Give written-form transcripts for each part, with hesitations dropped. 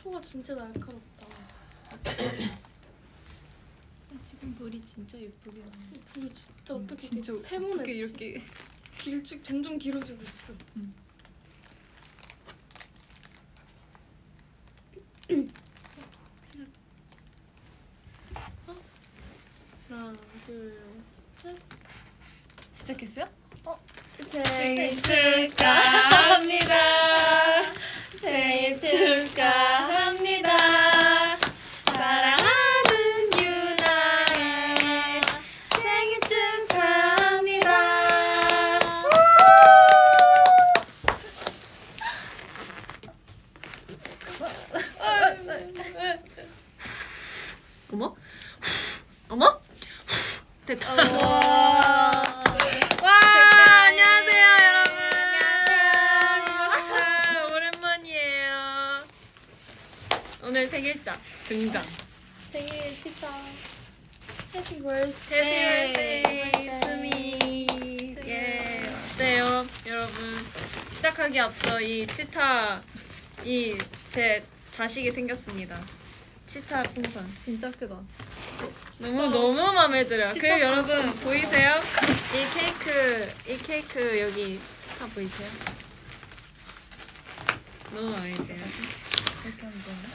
소가 진짜 날카롭다. 지금 볼이 진짜 예쁘게 나네. 볼이 진짜 어떻게 진짜 세모냈지? 어떻게 이렇게 점점 길어지고 있어. 하나, 둘, 셋. 시작했어요? 생일 축하합니다. 생일 축하합니다. 사랑하는 유나의 생일 축하합니다. 어머? 어머? 됐다. 와, 안녕하세요 여러분. 반갑습니다. 오랜만이에요. 오늘 생일자 등장. 생일 축하. Happy Happy birthday. birthday to me. 예. 어때요, 여러분? 시작하기 앞서 이 치타 제 자식이 생겼습니다. 치타 풍선. 진짜 크다. 너무 마음에 들어요. 치타 그리고 여러분 풍선 보이세요? 이 케이크 여기 치타 보이세요? 너무 마음에 들어요. 이렇게 하면 되나?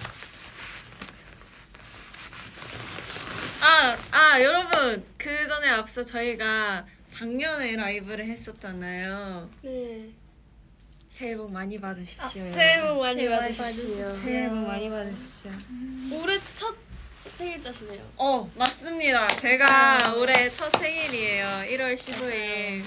여러분 그 전에 앞서 저희가 작년에 라이브를 했었잖아요. 네. 새해 복 많이 받으십시오. 새해 복 많이 새해 많이 받으십시오. 새해 복 많이 받으십시오. 올해 첫 생일자시네요. 맞습니다. 제가 올해 첫 생일이에요. 1월 15일.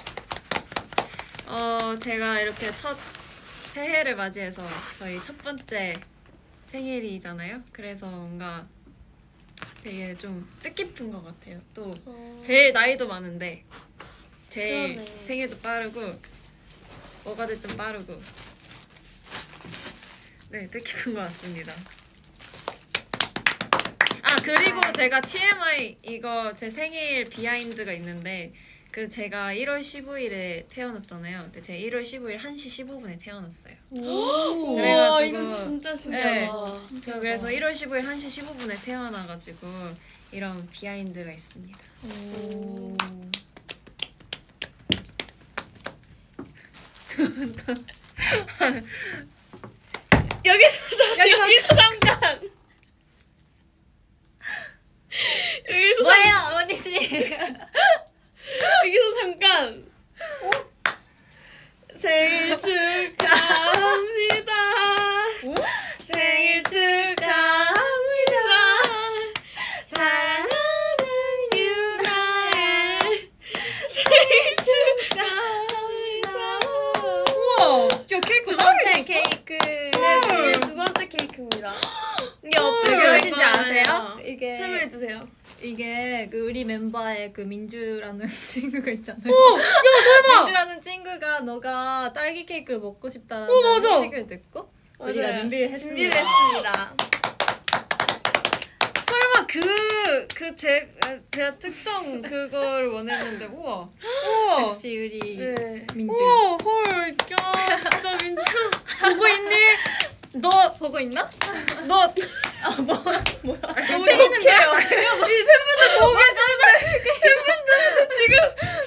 제가 이렇게 첫 새해를 맞이해서 저희 첫 번째 생일이잖아요. 그래서 뭔가 되게 좀 뜻깊은 것 같아요. 또 제일 나이도 많은데 제일 그러네. 생일도 빠르고 뭐가 됐든 빠르고 네, 뜻깊은 것 같습니다. 그리고 제가 TMI 이거 제 생일 비하인드가 있는데 그 제가 1월 15일에 태어났잖아요. 근데 제가 1월 15일 1시 15분에 태어났어요. 오, 그래가지고 이거 진짜 신기하다. 네. 저 그래서 1월 15일 1시 15분에 태어나가지고 이런 비하인드가 있습니다. 오. 여기서 잠깐. 여기서 뭐예요, 어머니 씨? 여기서 잠깐. 생일 축하합니다. 생일 축하합니다. 사랑하는 유나의 생일 축하합니다. 우와! 야 케이크 두 번째 케이크. 네, 두 번째 케이크입니다. 이게 어떻게 왜 그러신지 될까요? 아세요? 이게 설명해 주세요. 이게 그 우리 멤버의 그 민주라는 친구가 있잖아요. 야 설마! 민주라는 친구가 너가 딸기 케이크를 먹고 싶다라는 맞아. 소식을 듣고 우리가 맞아요. 준비를 준비를 했습니다. 했습니다. 설마 제가 특정 그걸 원했는데 우와 역시 우리 네. 민주 우와 헐 야 진짜 민주 보고 있니? 보고 있나? 너 때리는 거야. 이 팬분들 보고 계시는데 팬분들 지금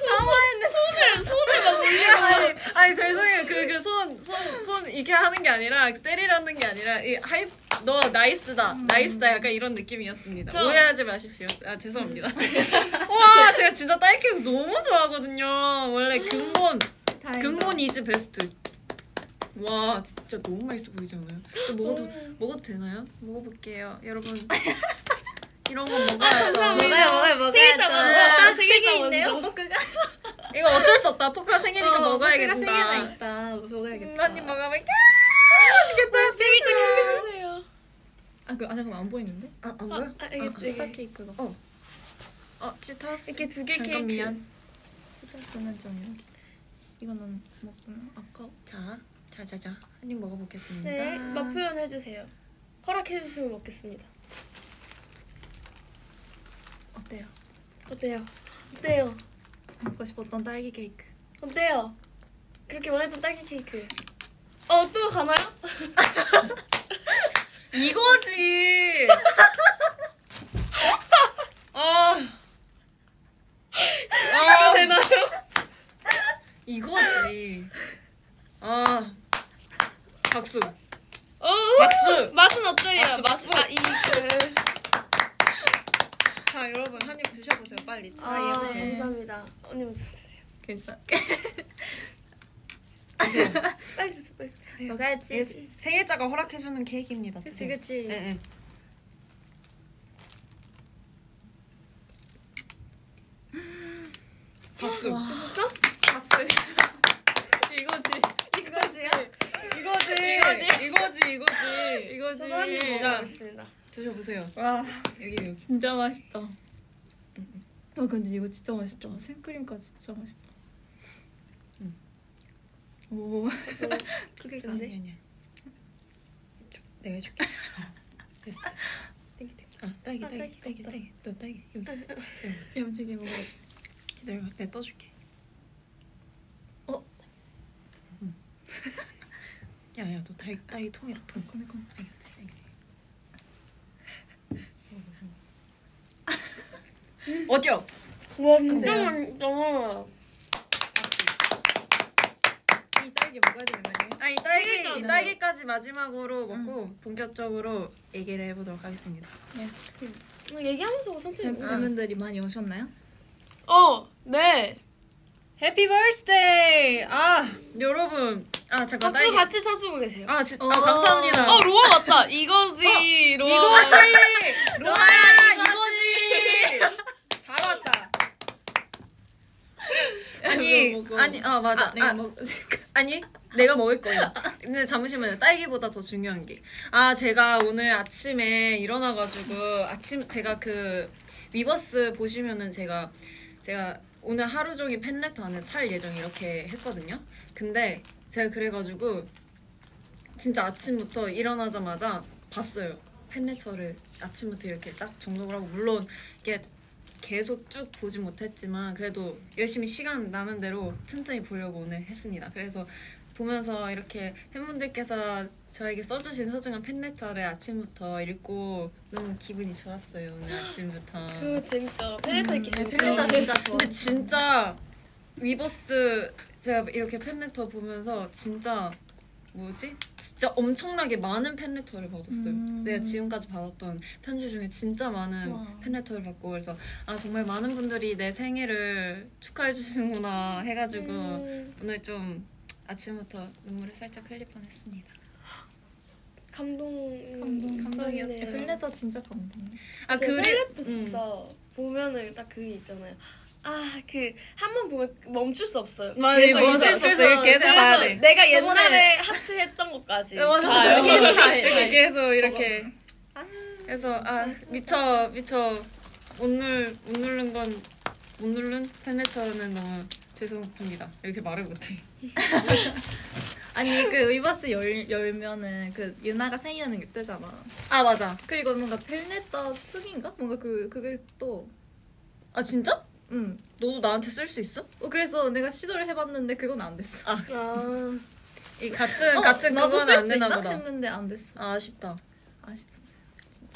손을 막 올리고 아니 죄송해요 손 이렇게 하는 게 아니라 때리라는 게 아니라 이 너 나이스다 나이스다 약간 이런 느낌이었습니다. 오해하지 마십시오. 죄송합니다. 와 제가 진짜 딸기 너무 좋아하거든요. 원래 근본 이즈 베스트. 와 진짜 너무 맛있어 보이지 않아요? 저 먹어도 되나요? 먹어볼게요 여러분. 이런 거 먹어야죠. 먹어야죠. 생일자 생일 있네요. 포크가 이거 어쩔 수 없다. 포카 생일이니까 먹어야겠다. 포크가 3개나 있다. 먹어야겠다. 한입 먹어볼게. 맛있겠다. 생일 축하해주세요. 잠깐만 안 보이는데? 안 보여? 치타 케이크가. 치타스. 이렇게 두 개 잠깐 케이크. 미안. 치타스는 좀 여기. 이거는 먹으면 아까. 자자자 한입 먹어보겠습니다. 네, 맛 표현해주세요. 허락해주시면 먹겠습니다. 어때요? 어때요? 어때요? 먹고 싶었던 딸기 케이크. 어때요? 그렇게 원했던 딸기 케이크. 또 가나요? 이거지. 되나요? 이거지. 박수. 박수. 맛은 어때요? 박수. 그. 자 여러분 한 입 드셔보세요 빨리. 네. 감사합니다. 언니 먼저 드세요. 괜찮. 빨리 드세요. 빨리 드세요. 먹어야지. 생일자가 허락해주는 케이크입니다. 그치 그치. 네. 박수. 됐어? 박수. 이거지. 자 먹겠습니다. 드셔보세요. 와 여기. 진짜 맛있다. 근데 이거 진짜 맛있다. 생크림까지 진짜 맛있다. 오. 크게 아니 근데. 아니야. 내가 해줄게. 됐어. 땡기. 딸기. 딸기. 너 딸기 여기. 야무지게 먹어야지. 기다려. 내가 떠줄게. 야야 너 딸기 통에다 통. 꺼내. 알겠어. 어디요? 와 진짜 맛있다. 이 딸기 먹어야 되는 거 아니에요? 이 딸기까지 마지막으로 먹고 본격적으로 얘기를 해보도록 하겠습니다. 얘기하면서 천천히. 팬분들이 많이 오셨나요? 네. 해피 버스데이! 여러분. 잠깐 박수 딸기. 같이 쳐주고 계세요. 감사합니다. 로아 맞다. 이거지. 로아. 이거지! 로아야 이거지! 잘 왔다. 맞아. 내가 먹으니까. 아니 내가 먹을 거야. 근데 잠시만요. 딸기보다 더 중요한 게 제가 오늘 아침에 일어나가지고 제가 그 위버스 보시면은 제가 오늘 하루 종일 팬레터 안에 살 예정 이렇게 했거든요. 근데 제가 그래가지고 진짜 아침부터 일어나자마자 봤어요. 팬레터를 아침부터 이렇게 딱 정독을 하고 물론 이게 계속 쭉 보진 못했지만 그래도 열심히 시간 나는 대로 틈틈이 보려고 오늘 했습니다. 그래서 보면서 이렇게 팬분들께서 저에게 써주신 소중한 팬레터를 아침부터 읽고 너무 기분이 좋았어요. 오늘 아침부터. 그거 재밌죠. 팬레터 읽기 재밌죠. 팬레터 진짜 좋아. 근데 진짜 위버스 제가 이렇게 팬레터 보면서 진짜 진짜 엄청나게 많은 팬레터를 받았어요. 내가 지금까지 받았던 편지 중에 진짜 많은 팬레터를 받고 그래서 정말 많은 분들이 내 생일을 축하해 주시는구나 해가지고 오늘 좀 아침부터 눈물을 살짝 흘릴 뻔했습니다. 감동이었어요. 팬레터 진짜 감동. 팬레터 진짜 보면은 딱 그게 있잖아요. 그 한 번 보면 멈출 수 없어요. 멈출 수 없어요. 계속 봐야 돼. 내가 옛날에 하트 했던 것까지. 맞아. 계속 다 해. 이렇게 계속 이렇게. 그래서 미처 못 누른 팬레터는 너무 죄송합니다. 이렇게 말을 못해. 아니 그 위버스 열면은 그 유나가 생일하는 게 뜨잖아. 맞아. 그리고 뭔가 팬레터 쓰기인가? 뭔가 그걸 또. 진짜? 응. 너도 나한테 쓸 수 있어? 그래서 내가 시도를 해봤는데 그건 안 됐어. 이 같은 나도 그건 쓸 안 수 되나 있나 보다. 했는데 안 됐어. 아쉽다. 아쉽었어요. 진짜.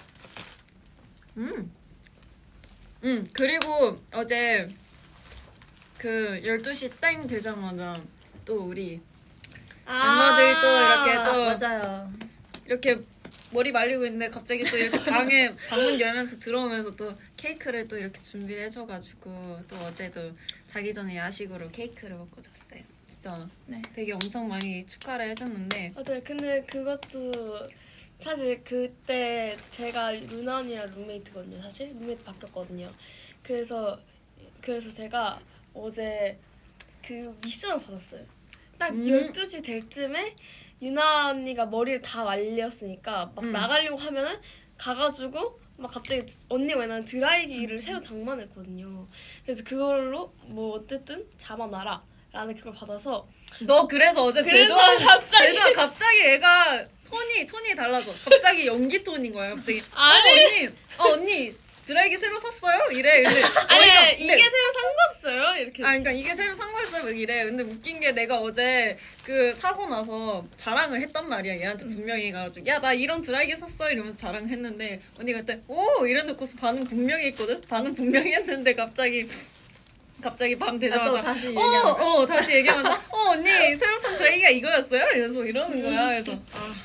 그리고 어제 그 12시 땡 되자마자 또 우리 멤버들이 또 이렇게 또 맞아요. 이렇게 머리 말리고 있는데 갑자기 또 이렇게 방문 열면서 들어오면서 또 케이크를 또 이렇게 준비를 해줘가지고 또 어제도 자기 전에 야식으로 케이크를 먹고 잤어요. 진짜 되게 엄청 많이 축하를 해줬는데 맞아요. 근데 그것도 사실 그때 제가 루나 언니랑 룸메이트거든요. 사실 룸메이트 바뀌었거든요. 그래서 제가 어제 그 미션을 받았어요. 딱 12시 될 쯤에 유나 언니가 머리를 다 말렸으니까 막 나가려고 하면은 가가지고 막 갑자기 언니가 왜냐면 드라이기를 새로 장만했거든요. 그래서 그걸로 뭐 어쨌든 잡아놔라 라는 그걸 받아서 너 그래서 어제 그래서 갑자기 애가 톤이 달라져. 갑자기 연기 톤인 거야. 갑자기 아니 언니 드라이기 새로 샀어요? 이래. 근데 아니 이게 새로 산 거였어요? 이렇게. 그러니까 이게 새로 산 거였어요? 이래. 근데 웃긴 게 내가 어제 그 사고 나서 자랑을 했단 말이야. 얘한테 분명히 가지고 야 나 이런 드라이기 샀어 이러면서 자랑을 했는데 언니가 그때 오 이래놓고서 반응 분명히 했거든. 반응 분명히 했는데 갑자기 밤 되자마자 다시 다시 얘기하면서 언니 새로 산 드라이기가 이거였어요? 이래서 이러는 거야. 그래서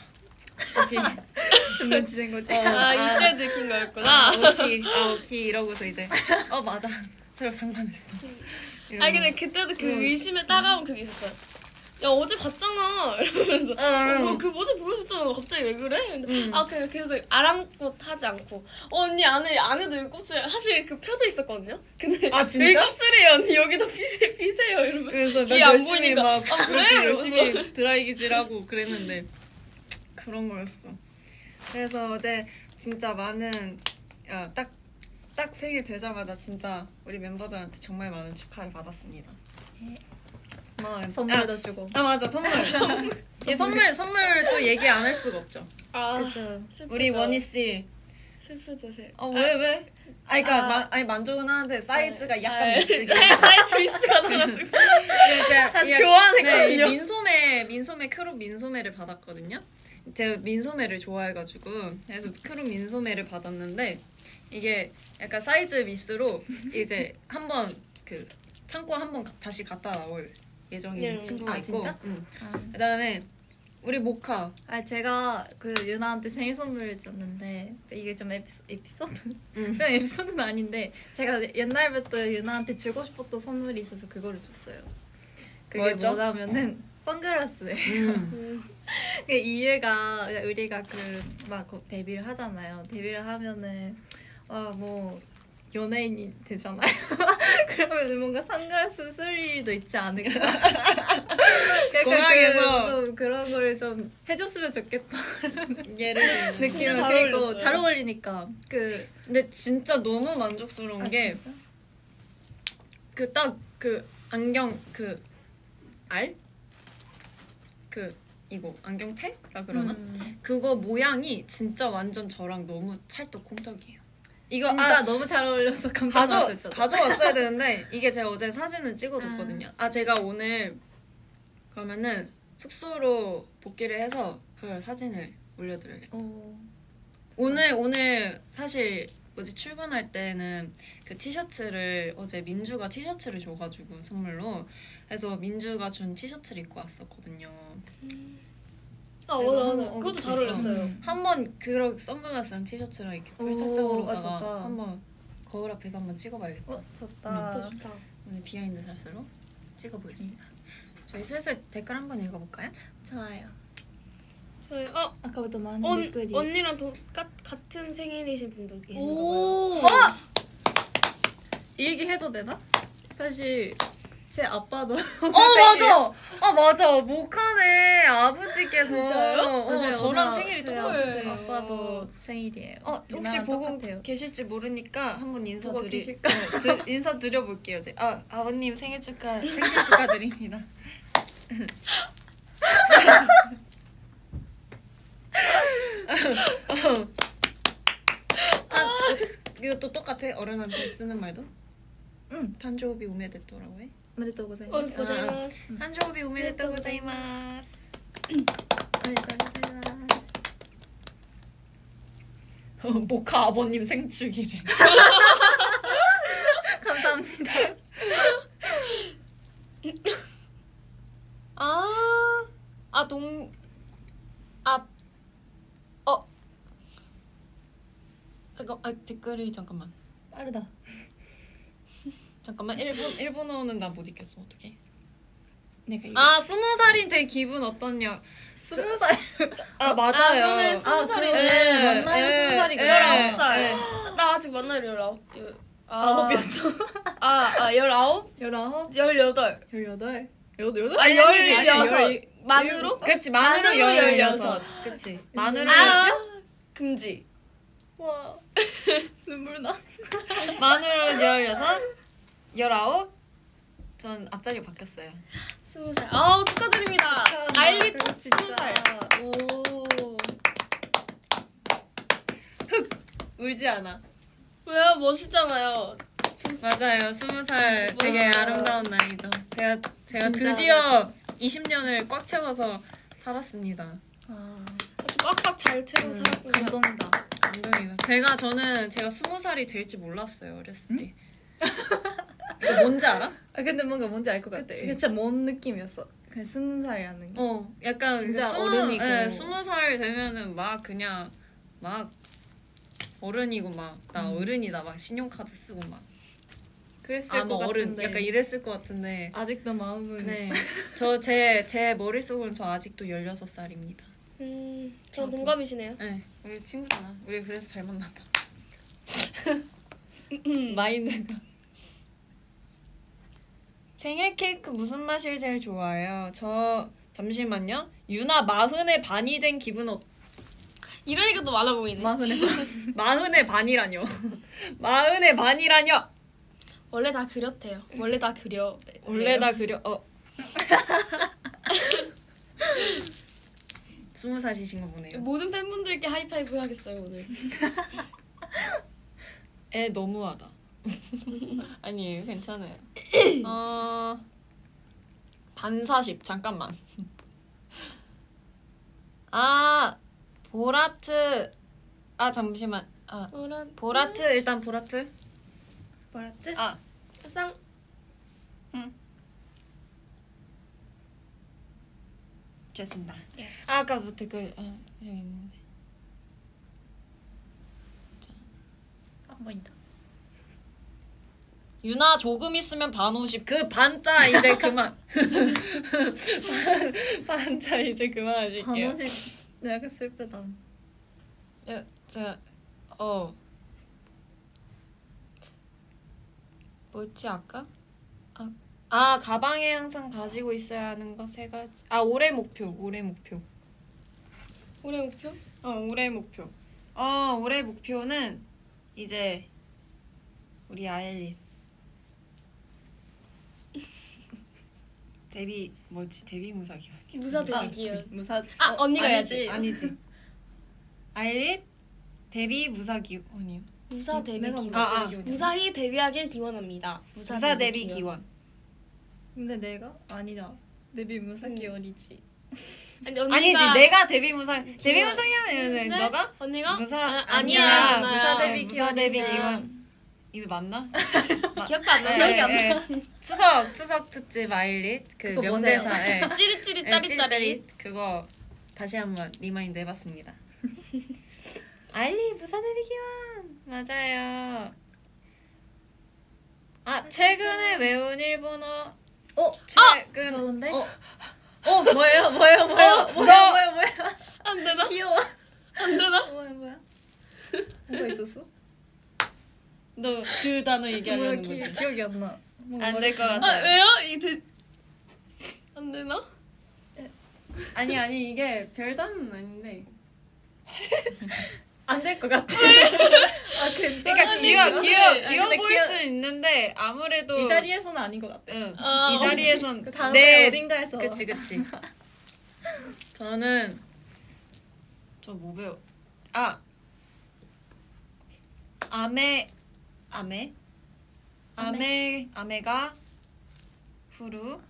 눈치챈 거지. 이때 들킨 거였구나. 오키 이러고서 이제 맞아 새로 장난했어. 아니 근데 그때도 그 의심에 따가운 그게 있었어요. 야 어제 갔잖아 이러면서 그 어제 보여줬잖아 갑자기 왜 그래? 근데 그래서 아랑곳하지 않고 언니 안에도 꼽 사실 그 펴져 있었거든요. 근데 진짜? 메이크업스래요 언니 여기도 피세요 이러면 그래서 귀 난 안 열심히 보이니까 막 그래? 열심히 드라이기질하고 그랬는데 그런 거였어. 그래서 어제 진짜 많은 딱 생일 되자마자 진짜 우리 멤버들한테 정말 많은 축하를 받았습니다. 선물도 주고. 맞아 선물. 이 선물 또 얘기 안 할 수가 없죠. 그렇죠. 우리 원희 씨. 슬프죠 새. 왜? 그러니까 만족은 하는데 사이즈가 약간 미스가. 사이즈 미스가 나가지고. 다시 네, 교환했거든요. 민소매 크롭 민소매를 받았거든요. 제가 민소매를 좋아해가지고 그래서 크롭 민소매를 받았는데 이게 약간 사이즈 미스로 이제 한번 그 창고 한번 다시 갔다 나올 예정인 친구가 있고. 진짜? 그다음에 우리 모카. 제가 그 유나한테 생일 선물을 줬는데 이게 좀 에피소드? 그냥 에피소드는 아닌데 제가 옛날부터 유나한테 주고 싶었던 선물이 있어서 그거를 줬어요. 그게 뭐였죠? 뭐냐면은 선글라스예요. 그 이유가 우리가 막 데뷔를 하잖아요. 데뷔를 하면은 뭐 연예인이 되잖아요. 그러면 뭔가 선글라스 쓸 일도 있지 않을까. 공항에서 좀 그런 거를 좀 해줬으면 좋겠다. 예를 들면 느낌을 잘 그리고 어울렸어요. 잘 어울리니까. 근데 진짜 너무 만족스러운 게 그 딱 그 안경 그 알? 그 이거 안경테라 그러나? 그거 모양이 진짜 완전 저랑 너무 찰떡궁떡이에요. 이거 진짜 너무 잘 어울려서 깜짝 놀랐어요. 가져왔어야 되는데 이게 제가 어제 사진을 찍어뒀거든요. 제가 오늘 그러면은 숙소로 복귀를 해서 그 사진을 올려드려요. 오늘 사실 어제 출근할 때는 그 티셔츠를 어제 민주가 티셔츠를 줘가지고 선물로 그래서 민주가 준 티셔츠를 입고 왔었거든요. 맞아. 그것도 잘 어울렸어요. 한번 그런 선글라스랑 티셔츠랑 이렇게 풀착장으로다가 좋다. 한번 거울 앞에서 한번 찍어봐야겠다. 좋다. 좋다. 오늘 비하인드 살살로 찍어보겠습니다. 저희 슬슬 댓글 한번 읽어볼까요? 좋아요. 저희 아까부터 많은 댓글이. 언니랑 같은 생일이신 분도 계신가 봐요. 오. 이 얘기 해도 되나? 사실 제 아빠도 맞아. 맞아. 모카네 아버지께서 진짜요? 저랑 생일이 똑같으세요. 제 아빠도 생일이에요. 혹시 누나랑 보고 똑같아요. 계실지 모르니까 한번 보고 계실까? 인사드려볼게요. 아버님 생신 축하드립니다. 이것도 똑같아? 어른한테 쓰는 말도? 응. 탄조비 오메데토라고 해? おめでとうございます。 고자이마스. 탄조비 오메데토 고자이마스. おめでとうございます。 모카 아버님 생축이래. 감사합니다. 댓글이 잠깐만. 빠르다. 잠깐만 일본어는 나 못 읽겠어. 어떡해? 내가 20살인 때 기분 어떻냐? 20살. 맞아요. 오늘 20살이네. 그래. 만나면 20살이구나. 19살. 나 아직 만나요 19. 9이었어. 19? 19? 18. 18? 18? 아니, 16. 만으로? 그치 만으로 만으로 16. 그치 만으로 금지. 와. 눈물 나. 만으로 16, 19. 전 앞자리 바뀌었어요. 20살. 축하드립니다. 알리 첫 20살. 오. 울지 않아. 왜요? 멋있잖아요. 맞아요. 20살 되게 멋있어요. 아름다운 나이죠. 제가 진짜 드디어 20년을 꽉 채워서 살았습니다. 아, 아주 꽉꽉 잘 채워 살았군요. 감동이다. 감동이다. 제가 20살이 될지 몰랐어요. 어렸을 때. 이거 뭔지 알아? 아 근데 뭔지 알 것 같아. 그치? 진짜 뭔 느낌이었어. 그냥 20살이라는 게. 약간 진짜 스무- 어른이고. 네, 20살 되면은 막 그냥 막 어른이고 막 나 어른이다 막 신용카드 쓰고 막 그랬을 것 어른 같은데. 약간 이랬을 것 같은데 아직도 마음은. 네. 제 머릿속은 저 아직도 16살입니다. 저랑 동갑이시네요. 네. 우리 친구잖아. 우리 그래서 잘 만나 봐. 마인드가 생일 케이크 무슨 맛을 제일 좋아해요? 저 잠시만요. 유나 40의 반이 된 기분 이러니까 또 많아 보이네. 마흔에 40의 반이라뇨. 40의 반이라뇨. 원래 다 그렸대요. 원래 다 그려. 원래 다 그려. 20살이신 거 보네요. 모든 팬분들께 하이파이브 하겠어요 오늘. 애 너무하다. 아니에요, 괜찮아요. 반사십 잠깐만. 보라트. 잠시만. 보라트 일단 보라트. 뭐랬지? 쌍. 됐습니다. 예. 아까부터 댓글 여기 있는데. 안 보인다. 유나 조금 있으면 반 50. 그 반자 이제 그만. 반자 이제 그만하실게요. 반원씩 네, 약간 슬프다. 뭐였지 아까? 가방에 항상 가지고 있어야 하는 거 3가지. 올해 목표. 올해 목표? 올해 목표. 올해 목표는 이제 우리 아엘릿 데뷔 무사 기원. 무사 데뷔 기원. 무사. 언니가 해야지. 아니지. 아엘릿 데뷔 무사 기원이요. 무사 데뷔 내가 기원. 기원. 무사히 데뷔하길 기원합니다. 무사 데뷔 기원. 근데 내가 아니다. 데뷔 무사 기원이지. 아니 언니가 아니지 내가 데뷔 무사 기원. 네? 너가 언니가 무사 아니야. 무사 데뷔 무사 데뷔 기원이지. 기원. 이게 맞나? 기억도 안 나. 네, 기억이 안 네. 나. 추석 특집 아일릿 그 그거 명대사 뭐세요? 찌릿찌릿 짜릿짜릿. 그거 다시 한번 리마인드 해봤습니다. 아일릿 무사 데뷔 기원 맞아요. 최근에 외운 일본어 최근 좋은데? 뭐예요? 뭐야? 안 되나? 귀여워. 안 되나? 뭐야? 뭐가 있었어? 너 그 단어 얘기하려는 거지? 기억이 안 나. 안 될 것 같아. 왜요? 안 되나? 아니 이게 별단은 아닌데. 안 될 것 같아. 그러니까 괜찮아. 귀여워 보일 수 있는데 아무래도 이 자리에서는 아닌 것 같아. 응. 아, 이 자리에선 그 다음에 어딘가에서. 그치. 저는 저 뭐 배워? 아메가 후루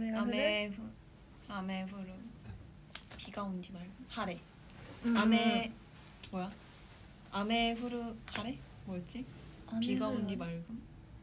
아메 후루 비가 온디 말고 하래. 뭐야? 아메 후루 하래? 뭐였지? 비가 온디 맑음.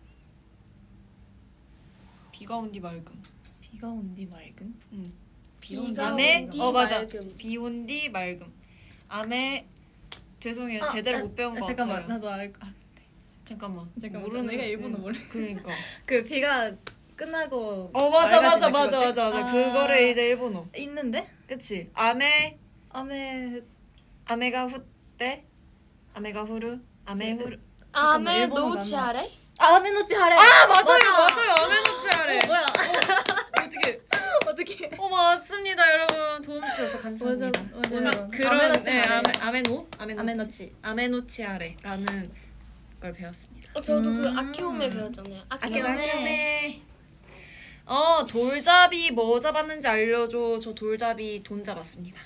비가 온디 맑음. 비가 온디 맑은? 응. 비가 아메 온디 맞아. 맑음. 비 온디 맑음. 아메 죄송해요. 제대로 못 배운 거 잠깐만, 같아요. 나도 잠깐만. 모르는. 내가 일본어 모르. 그러니까. 그 비가 끝나고. 맞아. 맑아지는 그거지? 그거를 이제 일본어. 있는데? 그치? 아메 아메가 후때 아메가 후루 아메 후루. 아메 일본어가 노치 안 나. 아래? 아메노치 하래. 맞아요. 아메노치 아래. 뭐야? 어떻게? 어떻게? 맞습니다, 여러분. 도움 주셔서 감사합니다. 맞아. 오늘 그런 아메노치 아래. 아메노치 아래라는 걸 배웠습니다. 저도 그 아키오메 배웠잖아요. 아키오메. 돌잡이 뭐 잡았는지 알려줘. 저 돌잡이 돈 잡았습니다.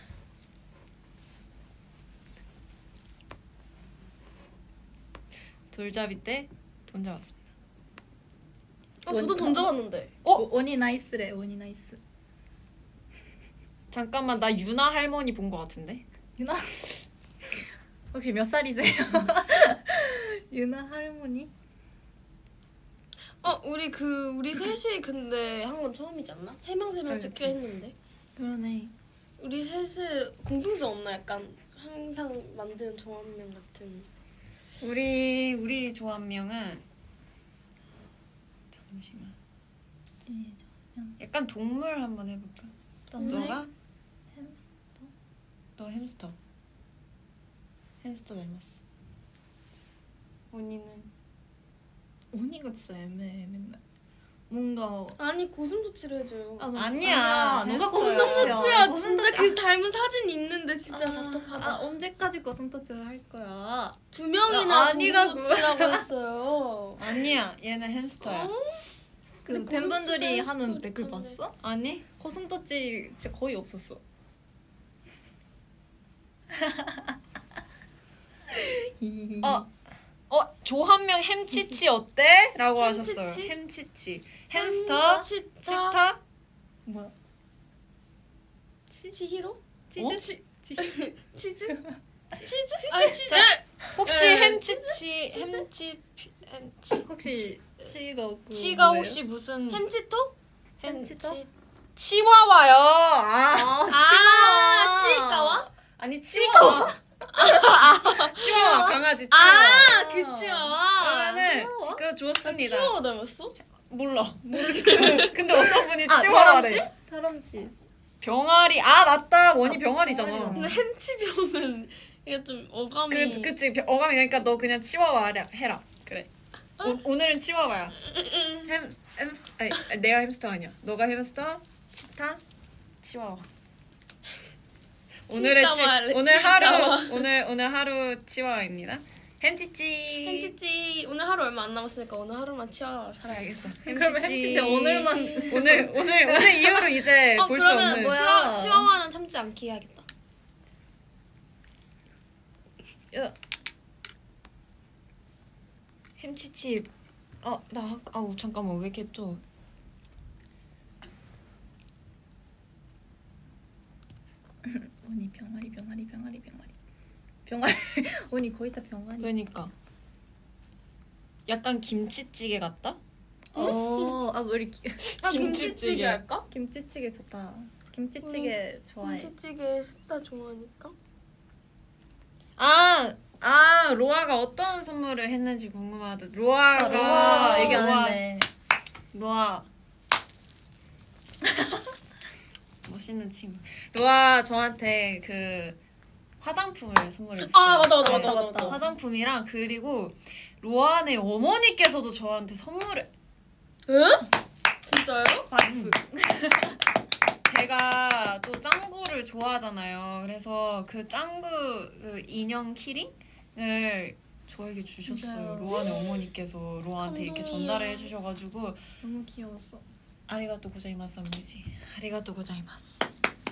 돌잡이 때 돈 잡았습니다. 저도 돈 잡았는데. 오니 나이스래. 오니 나이스. 잠깐만 나 유나 할머니 본 거 같은데? 유나 혹시 몇 살이세요? 유나 할머니? 우리 셋이 근데 한 건 처음이지 않나? 세 명씩 그치. 했는데. 그러네. 우리 셋이 공통점 없나? 약간 항상 만드는 조합명 같은. 우리 조합명은 잠시만. 약간 동물 한번 해볼까? 동물? 너가? 햄스터? 너 햄스터. 햄스터 닮았어. 언니는? 오니가 진짜 애매해 맨날. 뭔가 아니 고슴도치를 해줘요. 아니야. 누가 햄스터야. 고슴도치야. 진짜 고슴도치. 그 닮은 사진 있는데 진짜 답답하다. 언제까지 고슴도치를 할 거야? 2명이나 아니라고. 고슴도치라고 했어요. 아니야. 얘는 햄스터야. 그 근데 팬분들이 고슴도치가 하는 햄스터 댓글 같은데. 봤어? 아니? 고슴도치 진짜 거의 없었어. 조한명 햄치치 어때? 라고 햄치치? 하셨어요. 햄치치. 햄스터? 치타? 뭐야? 치히로? 치즈? 어? 치즈? 치즈? 혹시 네. 햄치치 혹시 치가 치가 혹시 무슨 햄치토? 햄치터? 치와와요. 아. 치카와? 아니 치와와. 치와와 강아지 치와와. 그 치와와. 그러면은 그거 좋습니다. 치와와 닮았어? 몰라. 모르겠어. 근데 어떤 분이 치와와래. 다람쥐? 병아리. 아 맞다. 원이 병아리잖아. 병아리잖아. 근데 햄치병은 이게 좀 어감이 그치 어감이 그러니까 너 그냥 치와와 해라. 그래. 오늘은 치와와야. 아니, 내가 햄스터 아니야. 너가 햄스터, 치타, 치와와. 오늘 하루 치와와입니다. 햄치치. 오늘 하루 얼마 안 남았으니까 오늘 하루만 치와와 살아야겠어. 그러면 햄치치 오늘만 오늘 이후로 이제 볼 수 그러면 없는. 뭐야? 치와와는 참지 않게 해야겠다. 야. 햄치치. 잠깐만 왜 이렇게 또 오니 병아리 오니 거의 다 병아리. 그러니까 약간 김치찌개 같다? 우리 김치찌개 할까? 김치찌개 좋다. 김치찌개 좋아해. 김치찌개 셋 다 좋아하니까. 로아가 어떤 선물을 했는지 궁금하다. 로아 얘기 안 했네. 로아 멋있는 친구. 로아 저한테 그 화장품을 선물해줬어요. 맞다. 화장품이랑 그리고 로아네 어머니께서도 저한테 선물을. 진짜요? 박수. 제가 또 짱구를 좋아하잖아요. 그래서 그 짱구 그 인형 키링을 저에게 주셨어요. 맞아요. 로아네 어머니께서 로아한테 이렇게 감동이야. 전달해 주셔가지고 너무 귀여웠어. 아리가또 고자이마스 언니지. 아리가또 고자이마스.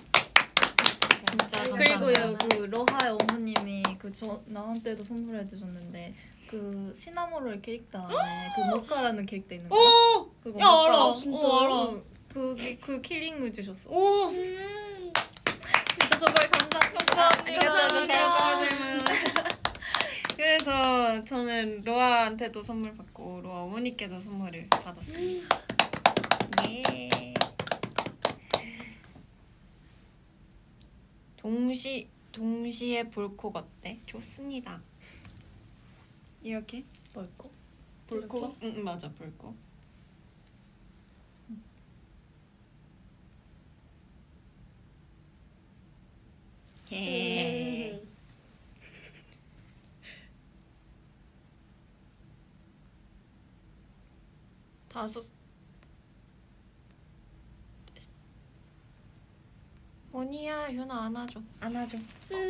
진짜 그리고 감사합니다. 그 로하의 어머님이 나한테도 선물해 주셨는데 그 시나모롤 캐릭터 안에 그 모카라는 캐릭터 있는 거. 오! 그거 야 모카. 알아. 진짜? 알아. 그 키링을 주셨어. 오! 진짜 정말 감사합니다. 그래서 저는 로아한테도 선물 받고 로아 어머니께도 선물을 받았습니다. 예. 동시에 볼콕 어때? 좋습니다. 이렇게 볼콕? 볼콕? 응 맞아 볼콕. 예. 다섯. 원이야 유나 안아줘. 안아줘.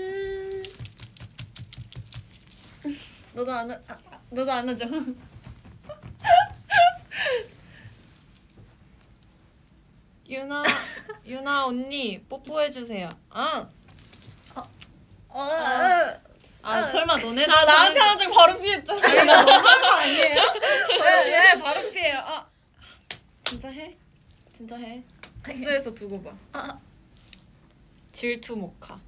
너도 너도 안아줘. 유나 언니 뽀뽀해 주세요. 아 설마 너네도 나한테 하는 줄 바로 피했잖아. 이거 너무한 거 아니에요? 네, 바로 피해요. 아 진짜 해? 진짜 해? 숙소에서 두고 봐. 질투 모카.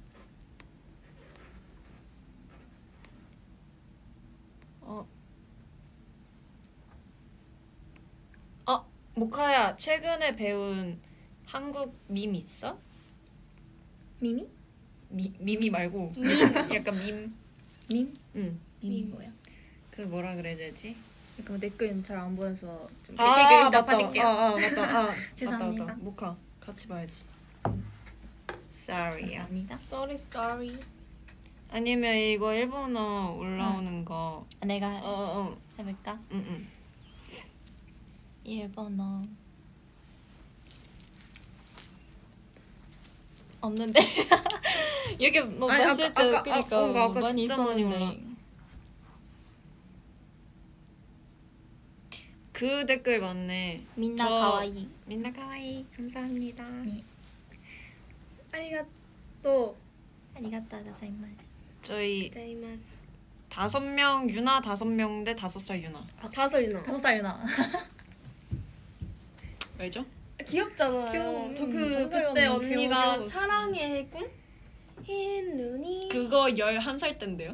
모카야 최근에 배운 한국 밈 있어? 미미? 미미 말고 약간 밈. 밈? 응. 밈이 뭐야? 그 뭐라 그래야 되지? 그럼 댓글 잘 안 보여서 좀 아 이따 맞다. 빠질게요. 맞다. 죄송합니다. 맞다. 모카 같이 봐야지. Sorry야. 감사합니다. Sorry. 아니면 이거 일본어 올라오는 거. 내가 어. 해볼까? 응. 일본어 없는데 이렇게 뭐 아니, 봤을 때 아까 웃기니까 아까 많이 진짜 많이 있었는데 그 댓글 맞네. 민나 저- 가와이. 민나 가와이 감사합니다. 네. 아리가또 아리가또 고자이마스. 저희 고자이마스. 5명 유나 5명 대 5살 유나. 다섯 유나. 5살 유나. 알죠? 귀엽잖아요. 귀여워. 저 다섯 살 그때 유나 언니가 귀여웠어. 사랑의 꿈? 흰 눈이 그거 11살 때인데요.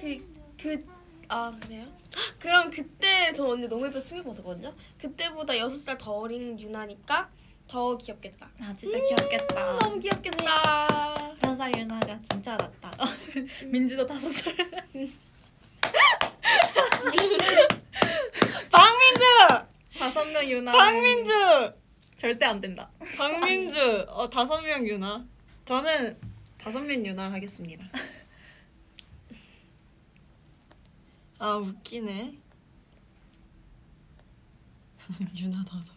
그래요? 그럼 그때 저 언니 너무 예뻐서 충격받았거든요. 그때보다 6살 더 어린 유나니까 더 귀엽겠다. 아 진짜 귀엽겠다. 너무 귀엽겠다. 5살 유나가 진짜 낫다. 민지도 5살. 박민주! 5명 유나. 박민주! 절대 안 된다. 박민주! 5명 유나. 저는 5명 유나 하겠습니다. 아 웃기네. 유나 5명.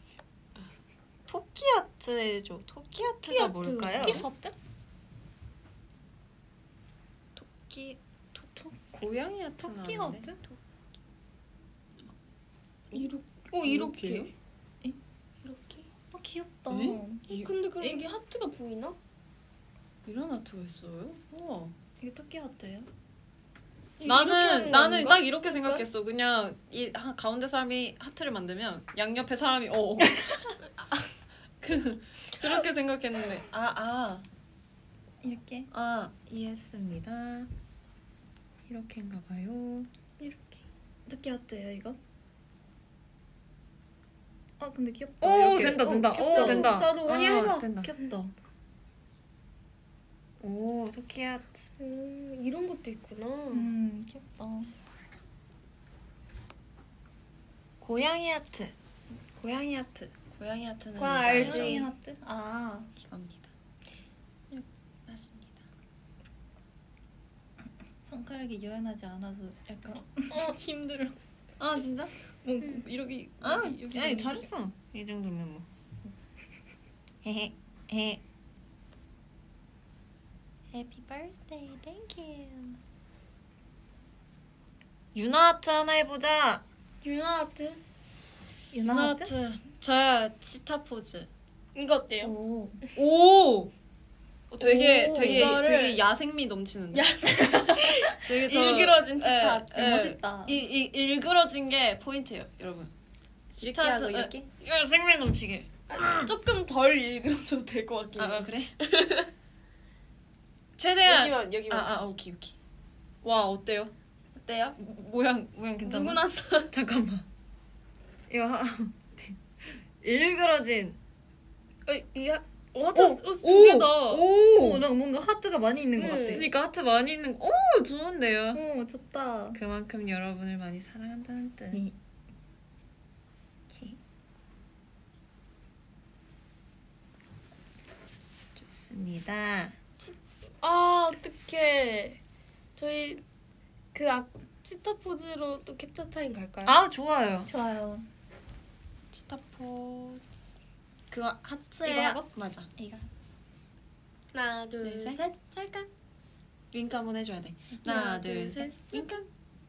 토끼아트 해줘. 토끼아트가 토끼아트. 뭘까요? 토끼하트? 고양이 아트는 아닌데? 토끼하트? 이렇게. 이렇게? 귀엽다. 네? 근데 그럼 이게 하트가 보이나? 이런 아트가 있어요? 우와. 이게 토끼하트예요? 나는 건가? 딱 이렇게 생각했어. 그냥 이 가운데 사람이 하트를 만들면 양옆에 사람이 그렇게 생각했는데 이렇게? 이해했습니다. 이렇게인가 봐요. 이렇게. 토끼하트예요 이거? 근데 귀엽다. 오 이렇게. 된다. 귀엽다. 오 된다. 나도 원희 해봐. 된다. 귀엽다. 오 토끼 아트. 이런 것도 있구나. 귀엽다. 고양이 아트. 고양이 아트는 과 이제 알지. 고양이 하트? 아 이겁니다. 맞습니다. 손가락이 유연하지 않아서 약간 힘들어. 진짜? 뭐 이렇게 여기 아니 잘했어. 이 정도면 뭐. 헤헤. Happy birthday, thank you. 유나 아트 하나 해보자. 유나 하트? 유나 하트? 저야 치타 포즈. 이거 어때요? 오. 되게 이거를- 야생미 넘치는데. 되게 일그러진 치타 하트. 멋있다. 이 일그러진 게 포인트예요, 여러분. 이렇게 하고 이렇게? 야생미 넘치게. 조금 덜 일그러져도 될 것 같긴 해요. 그래? 최대한 여기만. 오케이. 와 어때요? 어때요? 모양 괜찮아? 누구 났어? 잠깐만. 이거 일그러진. 하트 두 개다. 오, 나 뭔가 하트가 많이 있는 것 같아. 그러니까 하트 많이 있는 거. 오 좋은데요. 오, 좋다. 그만큼 여러분을 많이 사랑한다는 뜻. 네. 좋습니다. 어떡해. 저희 치타 포즈로 또 캡처 타임 갈까요? 좋아요. 좋아요. 치타 포즈. 그거 하트에 이거 하고? 맞아. 이거. 하나, 둘, 둘, 셋. 셋. 찰칵. 윙크 한번 해줘야 돼. 하나, 둘, 셋. 윙크.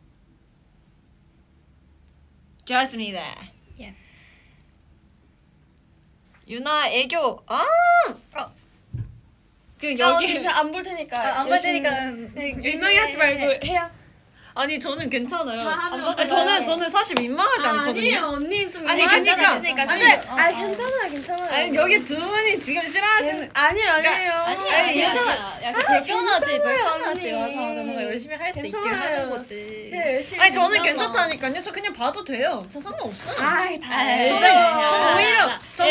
좋았습니다. 예. 유나 애교. 그 아, 여기 언니 제가 안 볼 테니까. 안 볼 테니까 민망해 하지 말고 해요. 아니 저는 괜찮아요. 다 하면 안 아니, 저는 사실 민망하지 않거든요. 아니에요, 언니 좀 아니, 민망할 그러니까. 수도 있으니까. 아니, 괜찮아요, 괜찮아요. 아니 여기 두 분이 지금 싫어하시는 아니에요. 아니야. 약간 불편하지 언니. 맞아. 뭔가 열심히 할 수 있게 괜찮아요. 하는 거지. 네, 열심히. 아니 저는 괜찮아. 괜찮다니까요. 저 그냥 봐도 돼요. 저 상관없어요. 아이, 다. 저는 오히려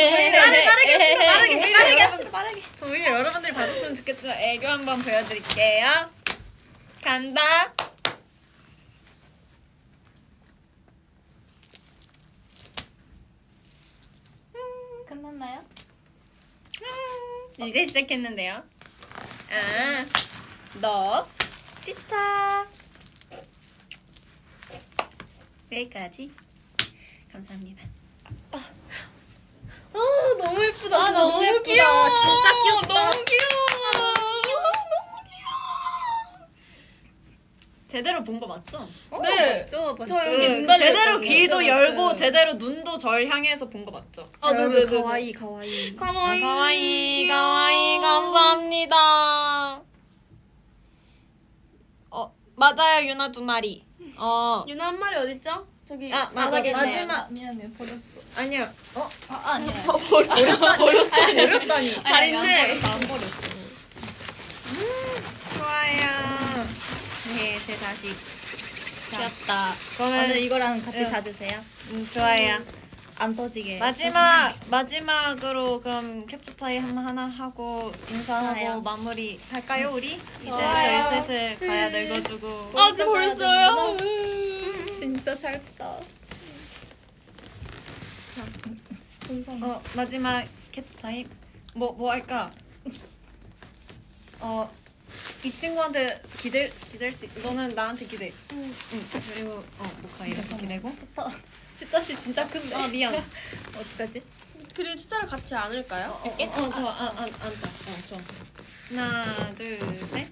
빠르게 합시다. 빠르게. 저 오히려 여러분들이 봐줬으면 좋겠지만 애교 한번 보여드릴게요. 간다. 끝났나요? 이제 시작했는데요. 아, 너 치타. 여기까지. 감사합니다. 아, 너무 예쁘다. 아, 너무 예쁘다. 진짜 귀엽다. 너무 귀여워. 제대로 본 거 맞죠? 네. 맞죠. 저 여기 눈 달려 제대로 있거든요. 귀도 맞죠, 열고 맞죠. 제대로 눈도 절 향해서 본 거 맞죠? 아, 네, 여러분 네, 네. 가와이. 가와이 감사합니다. 맞아요 유나 2마리. 유나 한 마리 어딨죠? 저기. 맞아 바닥에 있네요. 마지막 미안해 버렸어. 아니요. 아니야. 버렸다니. 잘 있네. 안 버렸어. 좋아요. 네, 제 자식. 귀엽다. 그러면 오늘 이거랑 같이 자드세요. 좋아요. 안 터지게. 마지막으로 그럼 캡처 타임 하나 하고 인사하고 좋아요. 마무리 할까요 우리? 이제 좋아요. 저희 슬슬 가야 늙어주고. 아, 저 벌써요? 진짜 짧다. 자, 감사합니다. 마지막 캡처 타임 뭐 할까? 이 친구한테 기댈 수 너는 나한테 기대. 응. 그리고 모카 이렇게 기대고. 치타씨 진짜 큰데. 미안. 어떡하지? 그리고 치타를 같이 안을까요? 좋아. 앉자. 좋아. 하나, 둘, 셋.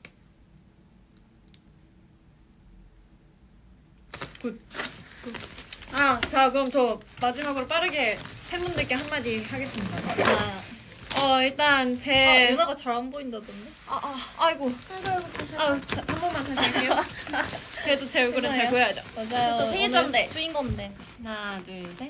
굿. 자, 그럼 저 마지막으로 빠르게 팬분들께 한마디 하겠습니다. 일단 제 유나가 잘 안 보인다던데. 아이고. 한 번만 다시 할게요. 그래도 제 얼굴은 잘 보여야죠. 맞아요. 저 생일자인데. 수인 건데. 하나, 둘, 셋.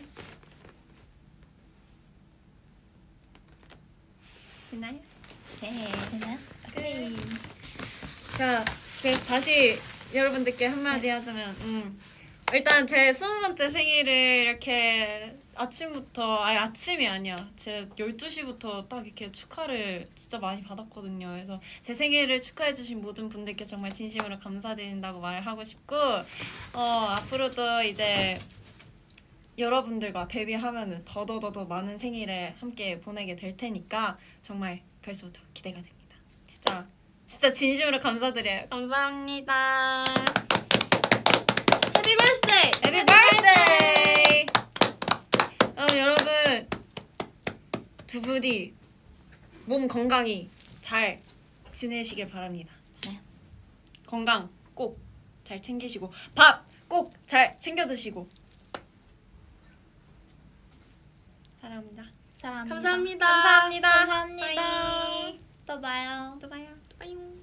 됐나요? 네. 되나요? 오케이. 자, 그래서 다시 여러분들께 한마디 하자면, 일단 제 20번째 생일을 이렇게 아침부터, 아침이 아니야. 제 12시부터 딱 이렇게 축하를 진짜 많이 받았거든요. 그래서 제 생일을 축하해주신 모든 분들께 정말 진심으로 감사드린다고 말하고 싶고, 앞으로도 이제 여러분들과 데뷔하면은 더더더 많은 생일을 함께 보내게 될 테니까 정말 벌써부터 기대가 됩니다. 진짜 진심으로 감사드려요. 감사합니다. 해피 버스데이! 해피 버스데이! 여러분 두 분이 몸 건강히 잘 지내시길 바랍니다. 네. 건강 꼭 잘 챙기시고 밥 꼭 잘 챙겨 드시고 사랑합니다. 감사합니다. 감사합니다. 감사합니다. 빠이. 또 봐요. 또 봐요. 빠잉.